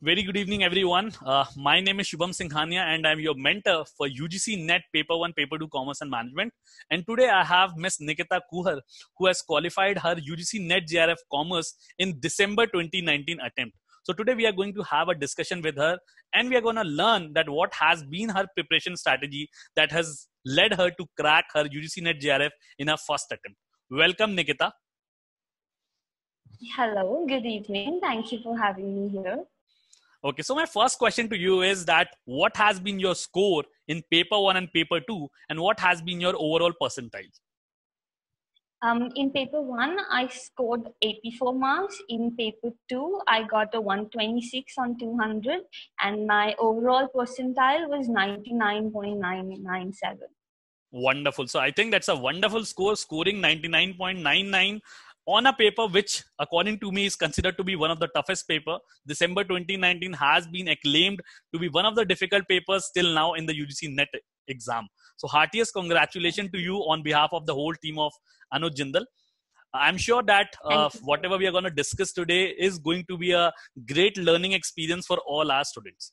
Very good evening, everyone. My name is Shubham Singhania, and I'm your mentor for UGC NET Paper 1, Paper 2 Commerce and Management. And today I have Miss Nikita Kuhar, who has qualified her UGC NET JRF Commerce in December 2019 attempt. So today we are going to have a discussion with her, and we are going to learn that what has been her preparation strategy that has led her to crack her UGC NET JRF in her first attempt. Welcome, Nikita. Hello, good evening. Thank you for having me here. Okay, so my first question to you is that what has been your score in paper 1 and paper 2, and what has been your overall percentile? In paper 1, I scored 84 marks. In paper 2, I got a 126 on 200, and my overall percentile was 99.997. Wonderful. So I think that's a wonderful score, scoring 99.99 on a paper which, according to me, is considered to be one of the toughest paper. December 2019 has been acclaimed to be one of the difficult papers still now in the UGC NET exam. So heartiest congratulations to you on behalf of the whole team of Anuj Jindal. I'm sure that whatever we are going to discuss today is going to be a great learning experience for all our students.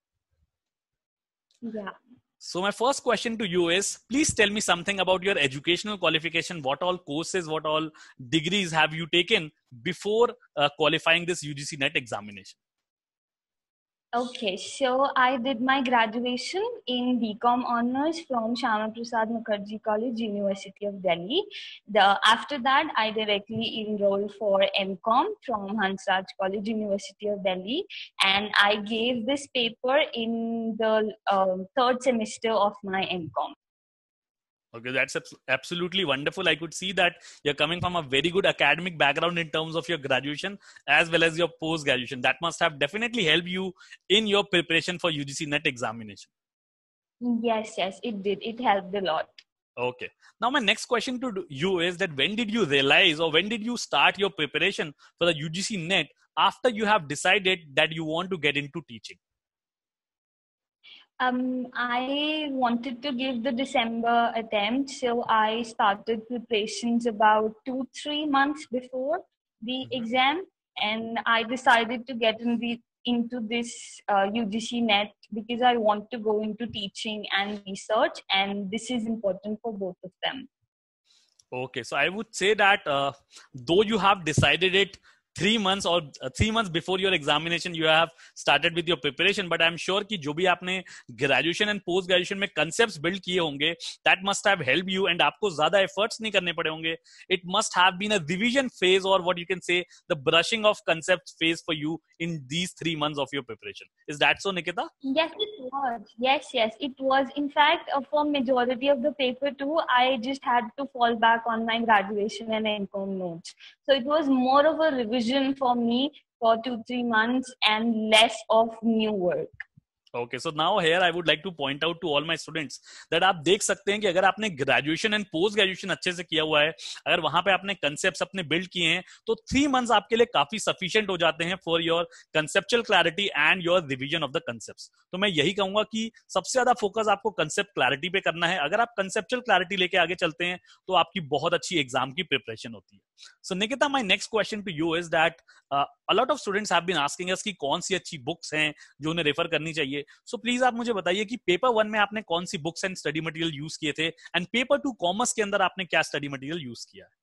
Yeah. So my first question to you is, please tell me something about your educational qualification. What all courses, what all degrees have you taken before qualifying this UGC NET examination? Okay, so I did my graduation in BCom Honors from Shyama Prasad Mukherjee College, University of Delhi. After that, I directly enrolled for MCom from Hansraj College, University of Delhi. And I gave this paper in the third semester of my MCom. Okay, that's absolutely wonderful. I could see that you're coming from a very good academic background in terms of your graduation as well as your post-graduation. That must have definitely helped you in your preparation for UGC NET examination. Yes, it did. It helped a lot. Okay. Now, my next question to you is that when did you realize or when did you start your preparation for the UGC NET after you have decided that you want to get into teaching? I wanted to give the December attempt, so I started preparations about 2-3 months before the exam, and I decided to get into this UGC NET because I want to go into teaching and research, and this is important for both of them. Okay, so I would say that though you have decided it 3 months or 3 months before your examination, you have started with your preparation, but I'm sure कि जो भी आपने graduation and post graduation में concepts build किए होंगे, that must have helped you and आपको ज़्यादा efforts नहीं करने पड़े होंगे. It must have been a revision phase, or what you can say, the brushing of concepts phase for you in these 3 months of your preparation. Is that so, Nikita? Yes, it was. Yes, it was. In fact, for majority of the paper too, I just had to fall back on my graduation and MCom notes. So it was more of a revision for me for 2-3 months and less of new work. Okay, so now here I would like to point out to all my students that आप देख सकते हैं कि अगर आपने graduation and post graduation अच्छे से किया हुआ है, अगर वहां पे आपने कंसेप्ट्स अपने बिल्ड किए हैं, तो 3 मंथ्स आपके लिए काफी सफिशिएंट हो जाते हैं for your conceptual clarity and your revision of the concepts. तो मैं यही कहूंगा कि सबसे ज्यादा फोकस आपको कंसेप्ट क्लैरिटी पे करना है. अगर आप कंसेप्चुअल क्लैरिटी लेके आगे चलते हैं तो आपकी बहुत अच्छी एग्जाम की प्रिपरेशन होती है. So Nikita, my next question to you is that a lot of students have been asking us कि कौन सी अच्छी बुक्स हैं जो उन्हें रेफर करनी चाहिए. So प्लीज आप मुझे बताइए कि पेपर 1 में आपने कौन सी books and study material use किए थे एंड पेपर 2 कॉमर्स के अंदर आपने क्या स्टडी मटेरियल यूज किया है?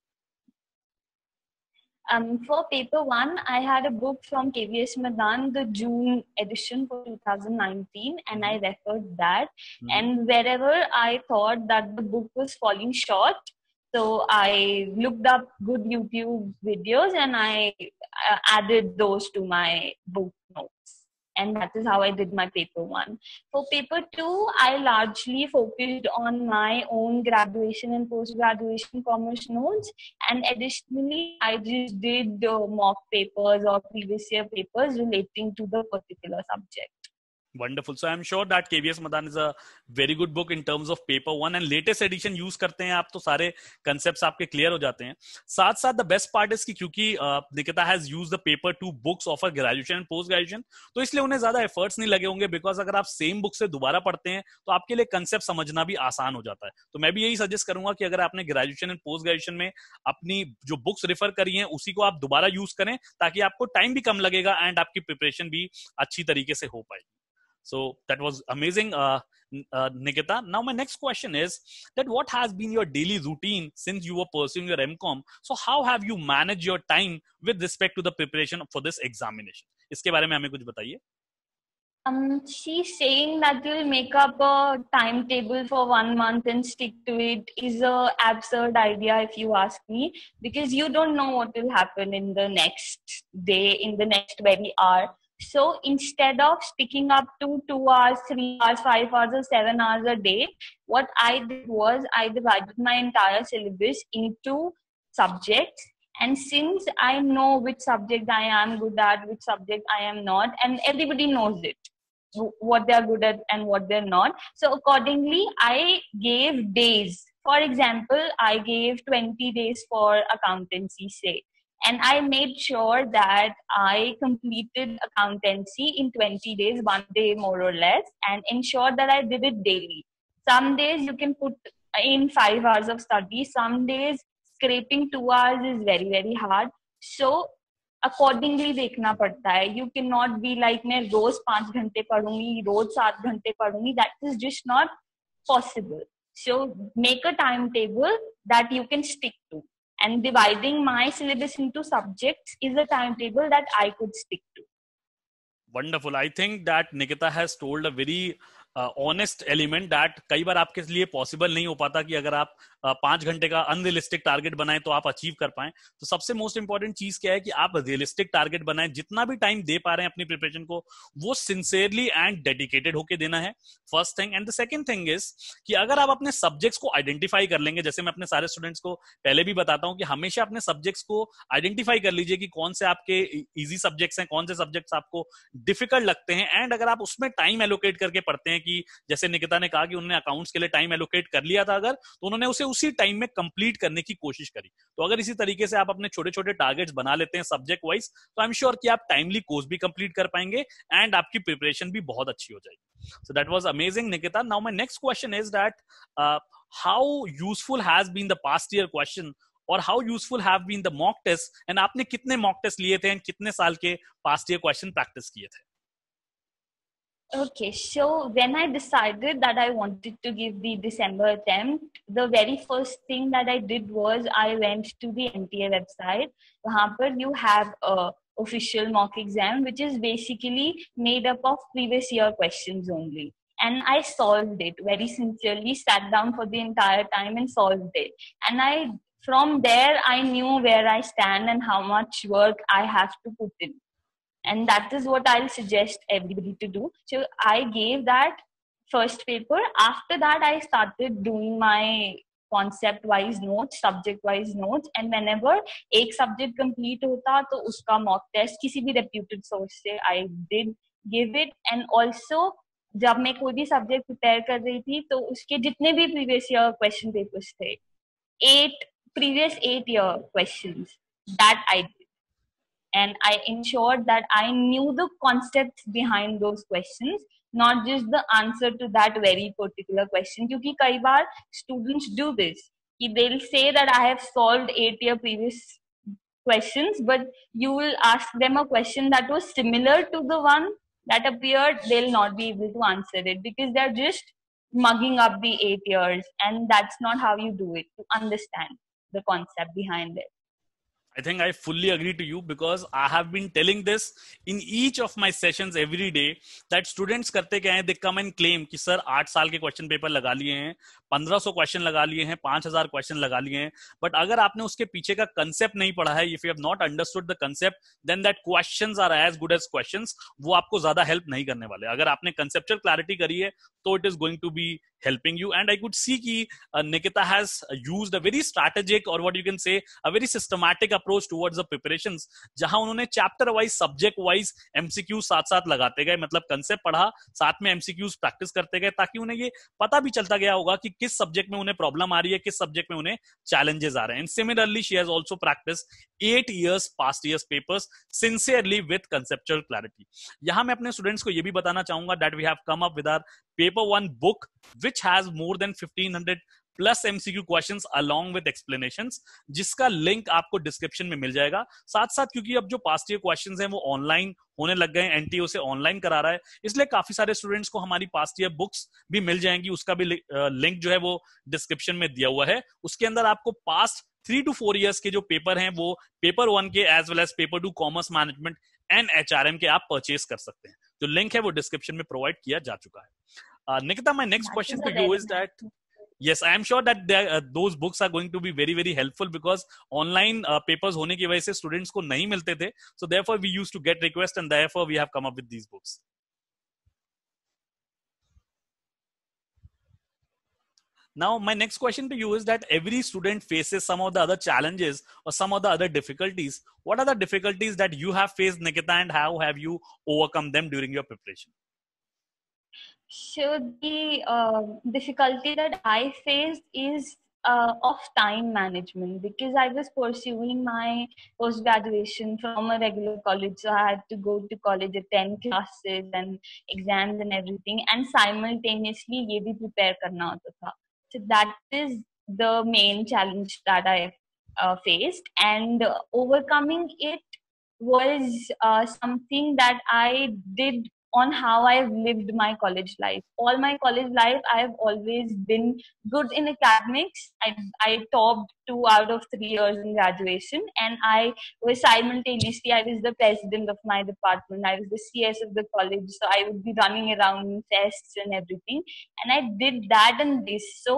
For paper 1, I had a book from KVS Madan, the June edition for 2019, and I referred that. And wherever I thought that the book was falling short, so I looked up good YouTube videos and I added those to my book notes. And that is how I did my paper 1. For paper 2, I largely focused on my own graduation and post-graduation commerce notes. And additionally, I just did mock papers or previous year papers relating to the particular subject. Wonderful. So I'm sure that KVS Madan is a very good book in terms of paper one and latest edition use करते हैं आप तो सारे concepts आपके clear हो जाते हैं. साथ साथ the best part is कि क्योंकि Nikita has used the paper two books of her graduation and post graduation, तो इसलिए उन्हें ज्यादा efforts नहीं लगे होंगे, because अगर आप same book से दोबारा पढ़ते हैं तो आपके लिए concept समझना भी आसान हो जाता है. तो मैं भी यही suggest करूंगा कि अगर आपने graduation and post graduation में अपनी जो books refer करी हैं उसी को आप दोबारा यूज करें ताकि आपको time भी कम लगेगा and आपकी preparation भी अच्छी तरीके से हो पाएगी. So that was amazing, Nikita. Now my next question is that what has been your daily routine since you were pursuing your MCom? So how have you managed your time with respect to the preparation for this examination? इसके बारे में हमें कुछ बताइए. She's saying that you'll make up a timetable for 1 month and stick to it is a absurd idea if you ask me, because you don't know what will happen in the next day, in the next very hour. So instead of sticking up to 2 hours, 3 hours, 5 hours or 7 hours a day, what I did was I divided my entire syllabus into subjects. And since I know which subject I am good at, which subject I am not, and everybody knows it, what they are good at and what they're not. So accordingly, I gave days. For example, I gave 20 days for accountancy, say. And I made sure that I completed accountancy in 20 days, 1 day more or less, and ensured that I did it daily. Some days you can put in 5 hours of study. Some days scraping 2 hours is very, very hard. So accordingly देखना पड़ता है. You cannot be like मैं रोज 5 घंटे पढ़ूंगी, रोज 7 घंटे पढ़ूंगी. That is just not possible. So make a timetable that you can stick to. And dividing my syllabus into subjects is a timetable that I could stick to. Wonderful. I think that Nikita has told a very honest element that कई बार आपके लिए possible नहीं हो पाता कि अगर आप 5 घंटे का अनरियलिस्टिक टारगेट बनाएं तो आप अचीव कर पाएं. तो सबसे मोस्ट इंपॉर्टेंट चीज क्या है कि आप रियलिस्टिक टारगेट बनाएं. जितना भी टाइम दे पा रहे हैं अपनी प्रिपरेशन को वो सिंसियरली एंड डेडिकेटेड होकर देना है, first thing. And the second thing is कि अगर आप अपने सब्जेक्ट्स को आइडेंटिफाई कर लेंगे, जैसे मैं अपने सारे स्टूडेंट्स को पहले भी बताता हूं कि हमेशा अपने सब्जेक्ट्स को आइडेंटिफाई कर लीजिए कि कौन से आपके इजी सब्जेक्ट्स हैं, कौन से सब्जेक्ट्स आपको डिफिकल्ट लगते हैं. एंड अगर आप उसमें टाइम एलोकेट करके पढ़ते हैं, कि जैसे निकिता ने कहा कि उन्होंने अकाउंट्स के लिए टाइम एलोकेट कर लिया था, अगर तो उन्होंने उसे उसी टाइम में कंप्लीट करने की कोशिश करी. तो अगर इसी तरीके से आप अपने छोटे छोटे टारगेट्स बना लेते हैं सब्जेक्ट वाइज, तो आई एम श्योर कि आप टाइमली कोर्स भी कंप्लीट कर पाएंगे एंड आपकी प्रिपरेशन भी बहुत अच्छी हो जाएगी. So that was amazing, Nikita. Now my next question is that how useful has been the past year question और how useful have been the mock test, and आपने कितने मॉक टेस्ट लिए थे एंड कितने साल के पास्ट ईयर क्वेश्चन प्रैक्टिस किए थे? Okay, so when I decided that I wanted to give the December attempt, the very first thing that I did was I went to the NTA website. वहाँ पर you have a official mock exam, which is basically made up of previous year questions only. And I solved it very sincerely, sat down for the entire time and solved it. And from there, I knew where I stand and how much work I have to put in. And that is what I'll suggest everybody to do. So I gave that first paper. After that, I started doing my concept-wise notes, subject-wise notes. And whenever एक subject complete होता, तो उसका mock test किसी भी reputed source से I did give it. And also, जब मैं कोई भी subject prepare कर रही थी, तो उसके जितने भी previous year question papers थे, 8 year questions, that I did. And I ensured that I knew the concepts behind those questions, not just the answer to that very particular question. क्योंकि कई बार students do this, कि they'll say that I have solved 8-year previous questions, but you will ask them a question that was similar to the one that appeared, they'll not be able to answer it because they're just mugging up the 8 years, and that's not how you do it, to understand the concept behind it. I think I fully agree to you because I have been telling this in each of my sessions every day that students करते क्या हैं, they come and claim कि sir 8 साल के question paper लगा लिए हैं, 1500 question लगा लिए हैं, 5000 क्वेश्चन लगा लिए हैं, बट अगर आपने उसके पीछे का कंसेप्ट नहीं पढ़ा है, if you have not understood the concept, then that questions are as good as questions. वो आपको ज्यादा हेल्प नहीं करने वाले. अगर आपने कंसेप्चुअल क्लैरिटी करी है तो it is going to be helping you. And I could see कि Nikita has used a very strategic, or what you can say, a very systematic approach towards the preparations, जहां उन्होंने chapter wise, subject wise MCQ साथ साथ लगाते गए, मतलब concept पढ़ा, साथ में एमसीक्यूज प्रैक्टिस करते गए, ताकि उन्हें ये पता भी चलता गया होगा कि किस सब्जेक्ट में उन्हें प्रॉब्लम आ रही है, किस सब्जेक्ट में उन्हें चैलेंजेस आ रहे हैं. And similarly she has also practice 8 years past years papers sincerely with conceptual clarity. यहां मैं अपने स्टूडेंट्स को ये भी बताना चाहूंगा that we have come up with our paper 1 book which has more than 1500 plus MCQ questions along with explanations, जिसका link आपको डिस्क्रिप्शन में मिल जाएगा. साथ साथ क्योंकि अब जो पास्ट ईयर क्वेश्चंस हैं वो ऑनलाइन होने लग गए हैं, एनटीओ से ऑनलाइन करा रहा है, इसलिए काफी सारे स्टूडेंट्स को हमारी पास्ट ईयर बुक्स भी मिल जाएंगी. उसका भी लिंक जो है वो डिस्क्रिप्शन में दिया हुआ है. उसके अंदर आपको पास्ट 3 to 4 years के जो पेपर हैं वो पेपर 1 के as well as paper 2 commerce management and HRM के आप परचेज कर सकते हैं. जो लिंक है वो डिस्क्रिप्शन में प्रोवाइड किया जा चुका है. Nikita, my next question to you is that yes, I am sure that those books are going to be very very helpful because online papers होने की वजह से students को नहीं मिलते थे, so therefore we used to get requests and therefore we have come up with these books. Now my next question to you is that every student faces some of the other challenges or some of the other difficulties. What are the difficulties that you have faced, Nikita, and how have you overcome them during your preparation? So the difficulty that I faced is of time management, because I was pursuing my post-graduation from a regular college. So I had to go to college, attend classes and exams and everything, and simultaneously ये भी prepare करना होता था. So that is the main challenge that I faced, and overcoming it was something that I did on how I've lived my college life. All my college life, I've always been good in academics. I topped 2 out of 3 years in graduation, and I was simultaneously, I was the president of my department. I was the CS of the college, so I would be running around in fests and everything. And I did that and this. So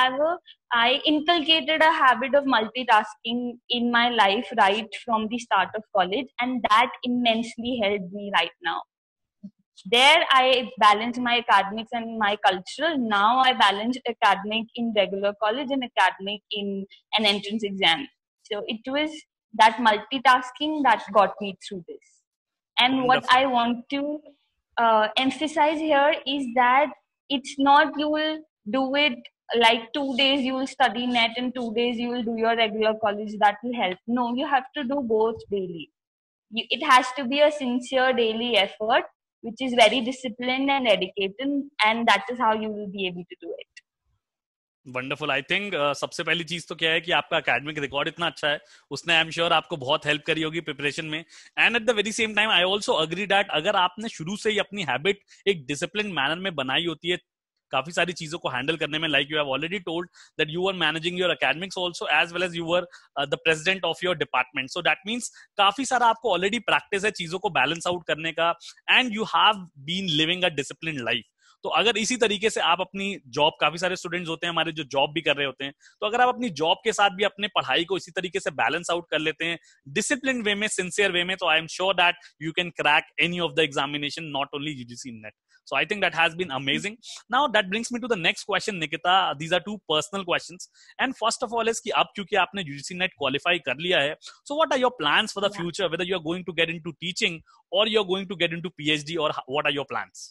I inculcated a habit of multitasking in my life right from the start of college, and that immensely helped me right now. There I balanced my academics and my cultural. Now I balance academic in regular college and academic in an entrance exam. So it was that multitasking that got me through this. And what I want to emphasize here is that it's not you will do it like 2 days you will study net and 2 days you will do your regular college. That will help. No, you have to do both daily. It has to be a sincere daily effort, which is very disciplined and dedicated, and that is how you will be able to do it. Wonderful. I think सबसे पहली चीज तो क्या है कि आपका academic record इतना अच्छा है, उसने आई एम श्योर आपको बहुत हेल्प करी होगी प्रिपरेशन में. And at the very same time I also agree that अगर आपने शुरू से ही अपनी हैबिट एक डिसिप्लिन मैनर में बनाई होती है काफी सारी चीजों को हैंडल करने में, like you have already told that you are managing your academics also as well as you are the president of your department, so that means काफी सारा आपको ऑलरेडी प्रैक्टिस है चीजों को बैलेंस आउट करने का, and you have been living a disciplined life. तो अगर इसी तरीके से आप अपनी जॉब, काफी सारे स्टूडेंट्स होते हैं हमारे जो जॉब भी कर रहे होते हैं, तो अगर आप अपनी जॉब के साथ भी अपने पढ़ाई को इसी तरीके से बैलेंस आउट कर लेते हैं डिसिप्लिन वे में, सिंसियर वे में, तो I am sure that you can crack any of the examination, not only UGC NET. So I think that has been amazing. Now that brings me to the next question, Nikita. These are two personal questions. And first of all is कि अब क्योंकि आपने UGC NET qualify कर लिया है, so what are your plans for the future? Whether you are going to get into teaching or you are going to get into PhD, or what are your plans?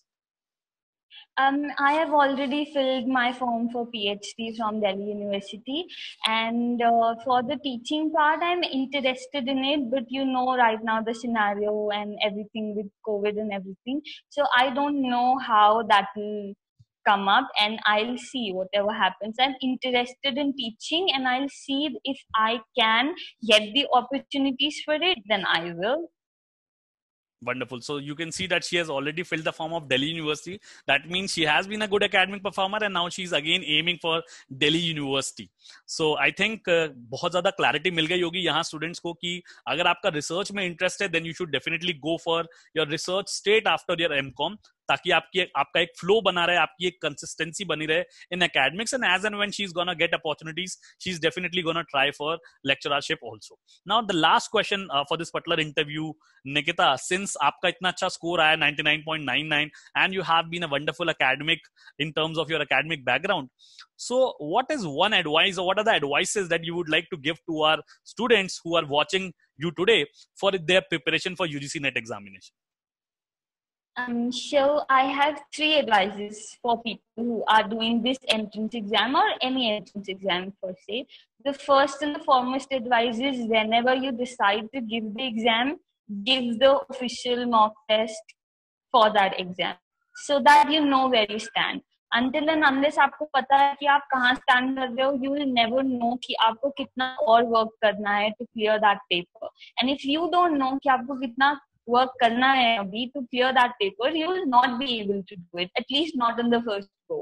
I have already filled my form for PhD from Delhi University, and for the teaching part, I'm interested in it. But you know, right now the scenario and everything with COVID and everything, so I don't know how that will come up, and I'll see whatever happens. I'm interested in teaching, and I'll see if I can get the opportunities for it, then I will. Wonderful. So you can see that she has already filled the form of Delhi University. That means she has been a good academic performer, and now she's again aiming for Delhi University. So I think बहुत ज़्यादा clarity मिल गई होगी यहाँ students को कि अगर आपका research में interest है, then you should definitely go for your research straight after your MCom. ताकि आपका एक फ्लो बना रहे, आपकी एक कंसिस्टेंसी बनी रहे in academics, and as and when she's gonna get opportunities, she's definitely gonna try for lecturership also. Now the last question for this particular interview, Nikita, since आपका इतना अच्छा score आया 99.99 and you have been a wonderful academic in terms of your academic background, so what is one advice or what are the advices that you would like to give to our students who are watching you today for their preparation for UGC NET examination? So I have 3 advices for people who are doing this entrance exam or any entrance exam per se. The first and the foremost advice is whenever you decide to give the exam, give the official mock test for that exam so that you know where you stand. Until and unless आपको पता है कि आप कहाँ stand कर रहे हो, you will never know कि आपको कितना और work करना है to clear that paper. And if you don't know कि आपको कितना work करना है अभी to clear that paper, you will not be able to do it, at least not in the first go.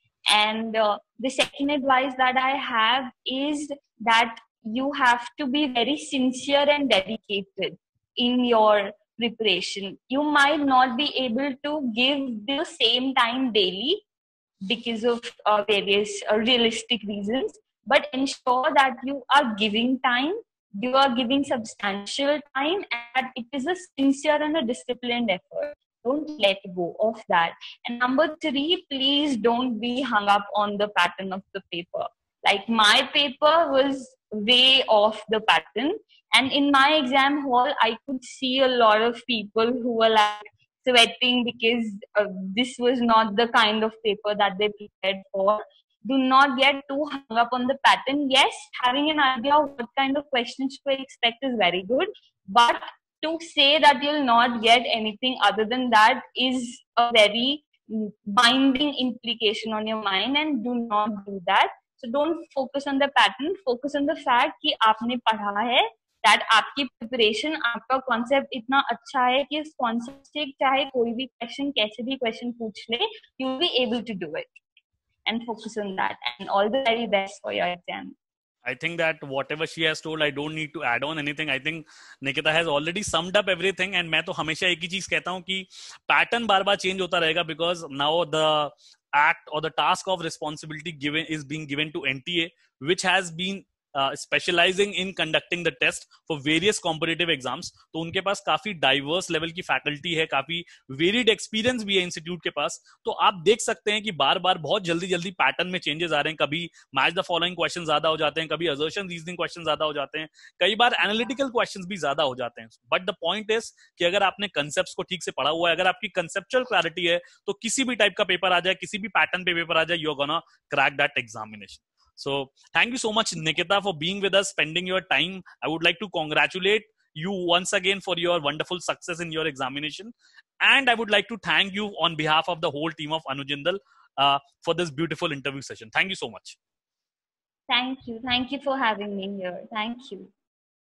And the second advice that I have is that you have to be very sincere and dedicated in your preparation. You might not be able to give the same time daily because of various realistic reasons, but ensure that you are giving time, you are giving substantial time, and it is a sincere and a disciplined effort. Don't let go of that. And number 3, please don't be hung up on the pattern of the paper. Like my paper was way off the pattern, and in my exam hall, I could see a lot of people who were like sweating because this was not the kind of paper that they prepared for. Do not get too hung up on the pattern. Yes, having an idea of what kind of questions to expect is very good, but to say that you'll not get anything other than that is a very binding implication on your mind, and do not do that. So don't focus on the pattern, focus on the fact कि आपने पढ़ा है, that आपकी preparation, आपका concept इतना अच्छा है कि इस कॉन्सेप्ट से चाहे कोई भी क्वेश्चन कैसे भी क्वेश्चन पूछ ले, you will be able to do it, and focus on that, and all the very best for your exam. I think that whatever she has told, I don't need to add on anything. I think Nikita has already summed up everything. And मैं तो हमेशा एक ही चीज कहता हूँ कि pattern बार बार change होता रहेगा, because now the act or the task of responsibility is being given to NTA, which has been specializing in conducting the test for various competitive exams. तो उनके पास काफी diverse level की faculty है, काफी varied experience भी है institute के पास. तो आप देख सकते हैं कि बार बार बहुत जल्दी जल्दी पैटर्न में चेंजेस आ रहे हैं. कभी मैच द फॉलोइंग क्वेश्चन ज्यादा हो जाते हैं, कभी असर्शन रीजनिंग क्वेश्चन ज्यादा हो जाते हैं, कई बार एनालिटिकल क्वेश्चंस भी ज्यादा हो जाते हैं. बट द पॉइंट इज कि अगर आपने कंसेप्ट्स को ठीक से पढ़ा हुआ है, अगर आपकी कंसेप्चुअल क्लैरिटी है, तो किसी भी टाइप का पेपर आ जाए, किसी भी पैटर्न पे पेपर आ जाए, you are gonna crack that examination. So thank you so much, Nikita, for being with us, spending your time. I would like to congratulate you once again for your wonderful success in your examination. And I would like to thank you on behalf of the whole team of Anuj Jindal for this beautiful interview session. Thank you so much. Thank you. Thank you for having me here. Thank you.